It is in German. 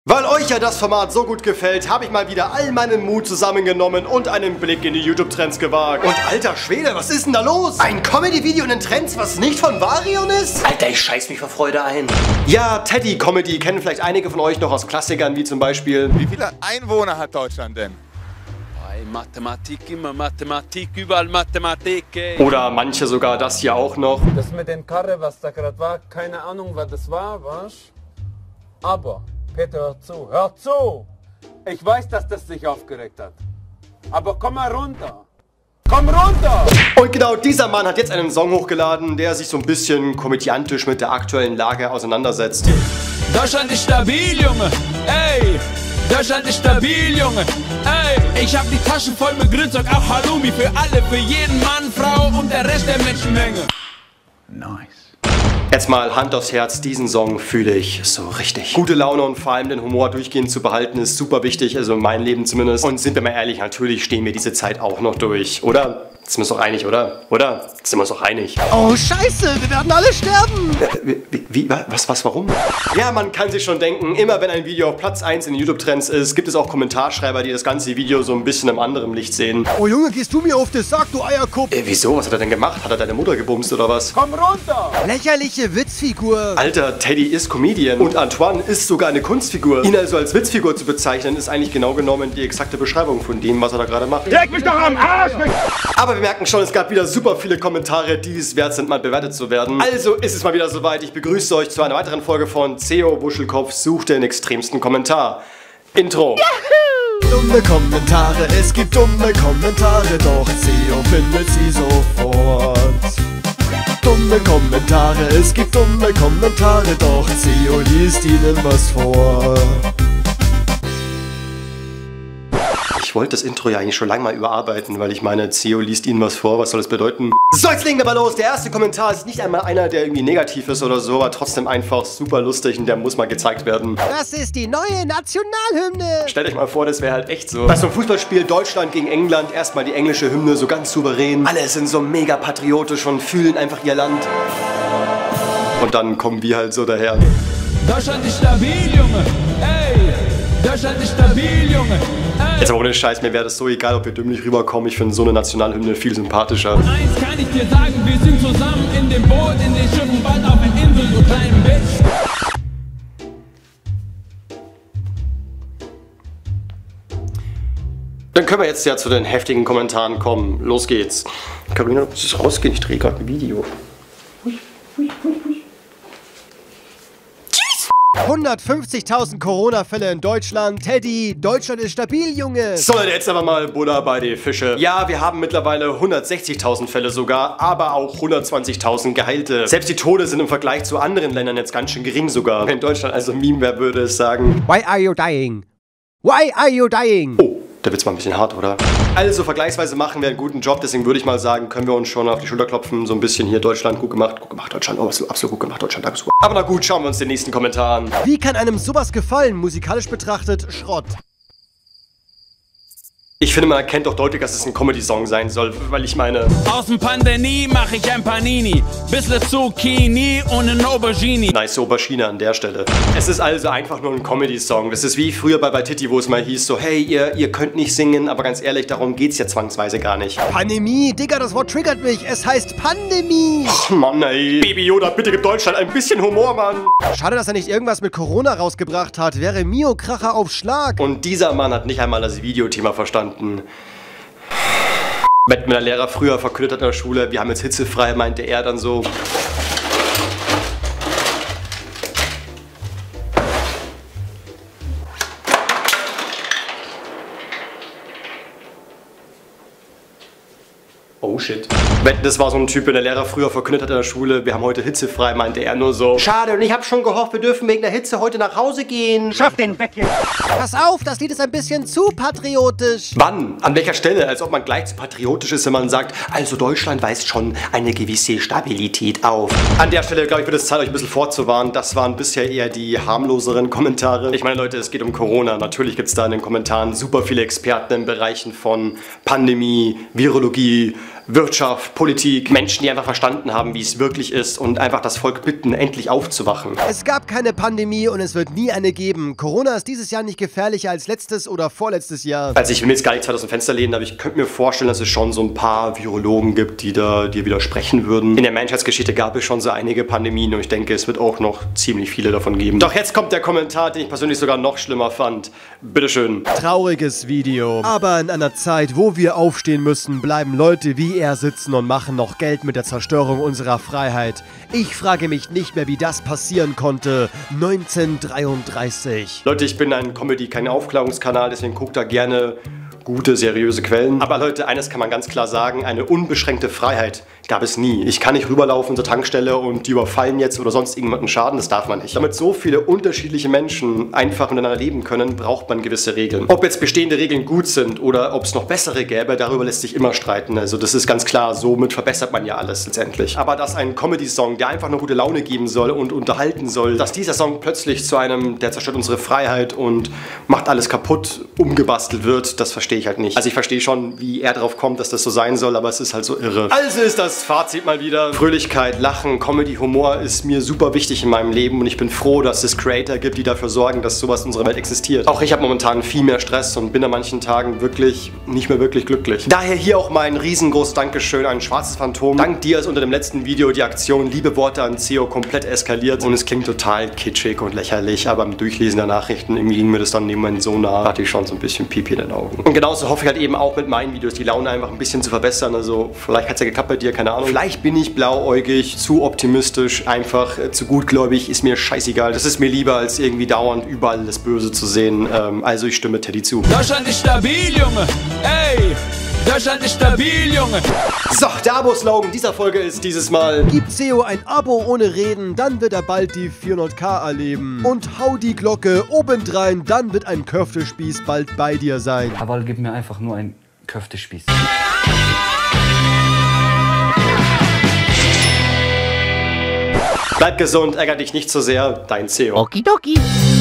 Weil euch ja das Format so gut gefällt, habe ich mal wieder all meinen Mut zusammengenommen und einen Blick in die YouTube-Trends gewagt. Und alter Schwede, was ist denn da los? Ein Comedy-Video in den Trends, was nicht von Varion ist? Alter, ich scheiß mich vor Freude ein. Ja, Teddy-Comedy kennen vielleicht einige von euch noch aus Klassikern, wie zum Beispiel... Wie viele Einwohner hat Deutschland denn? Mathematik, immer Mathematik, überall Mathematik, ey. Oder manche sogar das hier auch noch. Das mit dem Karre, was da gerade war, keine Ahnung, was das war, was? Aber, Peter, hör zu, hör zu! Ich weiß, dass das dich aufgeregt hat. Aber komm mal runter! Komm runter! Und genau dieser Mann hat jetzt einen Song hochgeladen, der sich so ein bisschen komödiantisch mit der aktuellen Lage auseinandersetzt. Deutschland ist stabil, Junge, ey! Deutschland ist stabil, Junge, ey! Ich hab die Taschen voll mit Grünzeug, auch Halloumi für alle, für jeden Mann, Frau und der Rest der Menschenmenge. Nice. Jetzt mal Hand aufs Herz, diesen Song fühle ich so richtig. Gute Laune und vor allem den Humor durchgehend zu behalten ist super wichtig, also in meinem Leben zumindest. Und sind wir mal ehrlich, natürlich stehen wir diese Zeit auch noch durch, oder? Sind wir uns doch einig, oder? Oder? Sind wir uns doch einig? Oh Scheiße, wir werden alle sterben! Wie? Was, warum? Ja, man kann sich schon denken, immer wenn ein Video auf Platz 1 in den YouTube-Trends ist, gibt es auch Kommentarschreiber, die das ganze Video so ein bisschen im anderen Licht sehen. Oh Junge, gehst du mir auf den Sack, du Eierkupp! Wieso? Was hat er denn gemacht? Hat er deine Mutter gebumst oder was? Komm runter! Lächerliche Witzfigur! Alter, Teddy ist Comedian und Antoine ist sogar eine Kunstfigur. Ihn also als Witzfigur zu bezeichnen, ist eigentlich genau genommen die exakte Beschreibung von dem, was er da gerade macht. Leg mich doch am Arsch! Aber wir merken schon, es gab wieder super viele Kommentare, die es wert sind, mal bewertet zu werden. Also ist es mal wieder soweit. Ich begrüße euch zu einer weiteren Folge von CEO Wuschelkopf sucht den extremsten Kommentar. Intro. Dumme Kommentare, es gibt dumme Kommentare, doch CEO findet sie sofort. Dumme Kommentare, es gibt dumme Kommentare, doch CEO liest ihnen was vor. Ich wollte das Intro ja eigentlich schon lange mal überarbeiten, weil ich meine, CEO liest Ihnen was vor, was soll das bedeuten? So, jetzt legen wir mal los. Der erste Kommentar ist nicht einmal einer, der irgendwie negativ ist oder so, aber trotzdem einfach super lustig und der muss mal gezeigt werden. Das ist die neue Nationalhymne! Stellt euch mal vor, das wäre halt echt so. Bei so einem Fußballspiel Deutschland gegen England erstmal die englische Hymne so ganz souverän. Alle sind so mega patriotisch und fühlen einfach ihr Land. Und dann kommen wir halt so daher. Deutschland ist stabil, Junge, ey! Deutschland ist stabil, Junge, ey! Jetzt aber ohne Scheiß, mir wäre das so egal, ob wir dümmlich rüberkommen. Ich finde so eine Nationalhymne viel sympathischer. Eins kann ich dir sagen, wir sind zusammen in dem Boot, in den Schiffen, bald auf der Insel, du kleinen Bitch. Dann können wir jetzt ja zu den heftigen Kommentaren kommen. Los geht's. Carolina, du musst rausgehen, ich drehe gerade ein Video. 150.000 Corona-Fälle in Deutschland. Teddy, Deutschland ist stabil, Junge. So Leute, jetzt aber mal Buddha bei die Fische. Ja, wir haben mittlerweile 160.000 Fälle sogar, aber auch 120.000 Geheilte. Selbst die Tode sind im Vergleich zu anderen Ländern jetzt ganz schön gering sogar. Wenn Deutschland also ein Meme wäre, würde es sagen: Why are you dying? Why are you dying? Oh, der Witz war ein bisschen hart, oder? Also vergleichsweise machen wir einen guten Job, deswegen würde ich mal sagen, können wir uns schon auf die Schulter klopfen. So ein bisschen hier Deutschland, gut gemacht Deutschland, oh, absolut gut gemacht Deutschland, danke. Aber na gut, schauen wir uns den nächsten Kommentar an. Wie kann einem sowas gefallen? Musikalisch betrachtet, Schrott. Ich finde, man erkennt doch deutlich, dass es ein Comedy-Song sein soll, weil ich meine... Aus dem Pandemie mach ich ein Panini, bissle Zucchini und ein Aubergine. Nice Aubergine an der Stelle. Es ist also einfach nur ein Comedy-Song. Das ist wie früher bei Titti, wo es mal hieß so, hey, ihr könnt nicht singen, aber ganz ehrlich, darum geht's ja zwangsweise gar nicht. Pandemie, Digga, das Wort triggert mich. Es heißt Pandemie. Ach Mann, ey. Baby Yoda, bitte gib Deutschland ein bisschen Humor, Mann. Schade, dass er nicht irgendwas mit Corona rausgebracht hat. Wäre Mio Kracher auf Schlag. Und dieser Mann hat nicht einmal das Videothema verstanden. Wenn mir der Lehrer früher verkündet hat in der Schule, wir haben jetzt hitzefrei, meinte er dann so: oh shit. Das war so ein Typ, wenn der Lehrer früher verkündet hat in der Schule, wir haben heute hitzefrei, meinte er nur so: schade, und ich hab schon gehofft, wir dürfen wegen der Hitze heute nach Hause gehen. Schaff den weg jetzt! Pass auf, das Lied ist ein bisschen zu patriotisch. Wann? An welcher Stelle? Als ob man gleich zu patriotisch ist, wenn man sagt, also Deutschland weist schon eine gewisse Stabilität auf. An der Stelle, glaube ich, wird es Zeit, euch ein bisschen vorzuwarnen. Das waren bisher eher die harmloseren Kommentare. Ich meine, Leute, es geht um Corona. Natürlich gibt es da in den Kommentaren super viele Experten in Bereichen von Pandemie, Virologie, Wirtschaft, Politik, Menschen, die einfach verstanden haben, wie es wirklich ist und einfach das Volk bitten, endlich aufzuwachen. Es gab keine Pandemie und es wird nie eine geben. Corona ist dieses Jahr nicht gefährlicher als letztes oder vorletztes Jahr. Also ich will mir jetzt gar nicht aus dem Fenster lehnen, aber ich könnte mir vorstellen, dass es schon so ein paar Virologen gibt, die dir widersprechen würden. In der Menschheitsgeschichte gab es schon so einige Pandemien und ich denke, es wird auch noch ziemlich viele davon geben. Doch jetzt kommt der Kommentar, den ich persönlich sogar noch schlimmer fand. Bitteschön. Trauriges Video. Aber in einer Zeit, wo wir aufstehen müssen, bleiben Leute wie er sitzen und machen noch Geld mit der Zerstörung unserer Freiheit. Ich frage mich nicht mehr, wie das passieren konnte. 1933. Leute, ich bin ein Comedy, kein Aufklärungskanal, deswegen guckt da gerne gute, seriöse Quellen. Aber Leute, eines kann man ganz klar sagen, eine unbeschränkte Freiheit gab es nie. Ich kann nicht rüberlaufen zur Tankstelle und die überfallen jetzt oder sonst irgendjemanden schaden, das darf man nicht. Damit so viele unterschiedliche Menschen einfach miteinander leben können, braucht man gewisse Regeln. Ob jetzt bestehende Regeln gut sind oder ob es noch bessere gäbe, darüber lässt sich immer streiten. Also das ist ganz klar, somit verbessert man ja alles letztendlich. Aber dass ein Comedy-Song, der einfach nur gute Laune geben soll und unterhalten soll, dass dieser Song plötzlich zu einem, der zerstört unsere Freiheit und macht alles kaputt, umgebastelt wird, das verstehe ich halt nicht. Also ich verstehe schon, wie er drauf kommt, dass das so sein soll, aber es ist halt so irre. Also ist das Fazit mal wieder. Fröhlichkeit, Lachen, Comedy, Humor ist mir super wichtig in meinem Leben und ich bin froh, dass es Creator gibt, die dafür sorgen, dass sowas in unserer Welt existiert. Auch ich habe momentan viel mehr Stress und bin an manchen Tagen wirklich nicht mehr wirklich glücklich. Daher hier auch mal ein riesengroßes Dankeschön an Schwarzes Phantom. Dank dir ist unter dem letzten Video die Aktion Liebe Worte an CEO komplett eskaliert und es klingt total kitschig und lächerlich, aber beim Durchlesen der Nachrichten irgendwie ging mir das dann in dem Moment so nah, hatte ich schon so ein bisschen Pipi in den Augen. Und genauso hoffe ich halt eben auch mit meinen Videos die Laune einfach ein bisschen zu verbessern. Also vielleicht hat es ja geklappt bei dir, keine Ahnung. Vielleicht bin ich blauäugig, zu optimistisch, einfach zu gutgläubig, ist mir scheißegal. Das ist mir lieber, als irgendwie dauernd überall das Böse zu sehen. Also ich stimme Teddy zu. Deutschland ist stabil, Junge. Ey, Deutschland ist stabil, Junge. So, der Abo-Slogan dieser Folge ist dieses Mal: Gib CEO ein Abo ohne Reden, dann wird er bald die 400k erleben. Und hau die Glocke obendrein, dann wird ein Köftespieß bald bei dir sein. Aber gib mir einfach nur einen Köftespieß. Bleib gesund, ärger dich nicht so sehr, dein CEO. Okidoki.